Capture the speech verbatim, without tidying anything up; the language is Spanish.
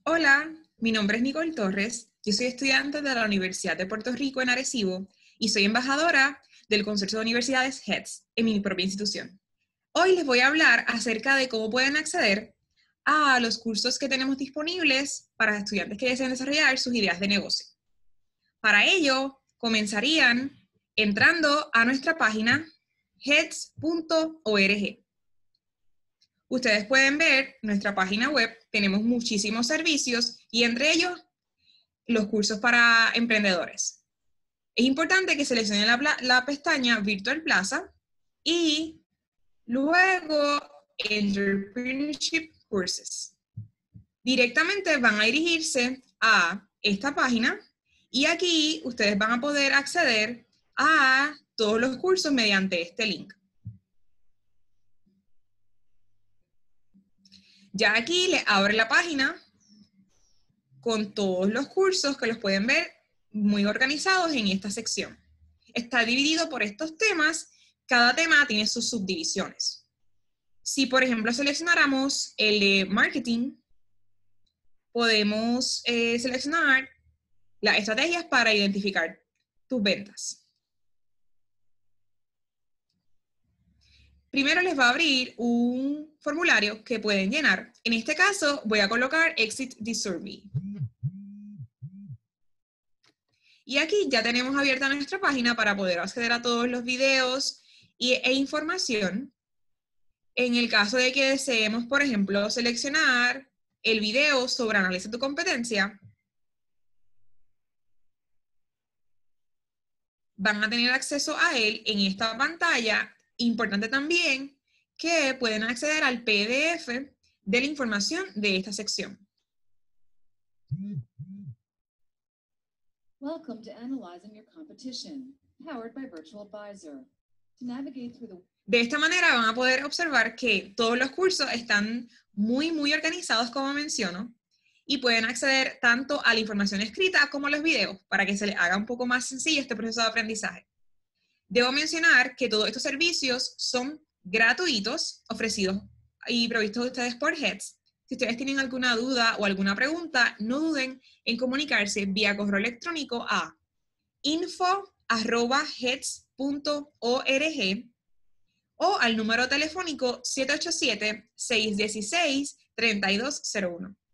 Hola, mi nombre es Nicole Torres, yo soy estudiante de la Universidad de Puerto Rico en Arecibo y soy embajadora del Consorcio de Universidades H E D S en mi propia institución. Hoy les voy a hablar acerca de cómo pueden acceder a los cursos que tenemos disponibles para estudiantes que deseen desarrollar sus ideas de negocio. Para ello, comenzarían entrando a nuestra página heads punto org. Ustedes pueden ver nuestra página web, tenemos muchísimos servicios y entre ellos los cursos para emprendedores. Es importante que seleccionen la, la pestaña Virtual Plaza y luego Entrepreneurship Courses. Directamente van a dirigirse a esta página y aquí ustedes van a poder acceder a todos los cursos mediante este link. Ya aquí les abre la página con todos los cursos que los pueden ver muy organizados en esta sección. Está dividido por estos temas, cada tema tiene sus subdivisiones. Si, por ejemplo, seleccionáramos el de marketing, podemos eh, seleccionar las estrategias para identificar tus ventas. Primero les va a abrir un formulario que pueden llenar. En este caso, voy a colocar Exit the Survey. Y aquí ya tenemos abierta nuestra página para poder acceder a todos los videos y, e información. En el caso de que deseemos, por ejemplo, seleccionar el video sobre análisis de competencia, van a tener acceso a él en esta pantalla. Importante también que pueden acceder al P D F de la información de esta sección. Welcome to Analyzing Your Competition, powered by Virtual Advisor. To navigate through the... De esta manera van a poder observar que todos los cursos están muy, muy organizados, como menciono, y pueden acceder tanto a la información escrita como a los videos para que se les haga un poco más sencillo este proceso de aprendizaje. Debo mencionar que todos estos servicios son gratuitos, ofrecidos y provistos de ustedes por H E D S. Si ustedes tienen alguna duda o alguna pregunta, no duden en comunicarse vía correo electrónico a info arroba heads punto org o al número telefónico siete ocho siete, seis uno seis, tres dos cero uno.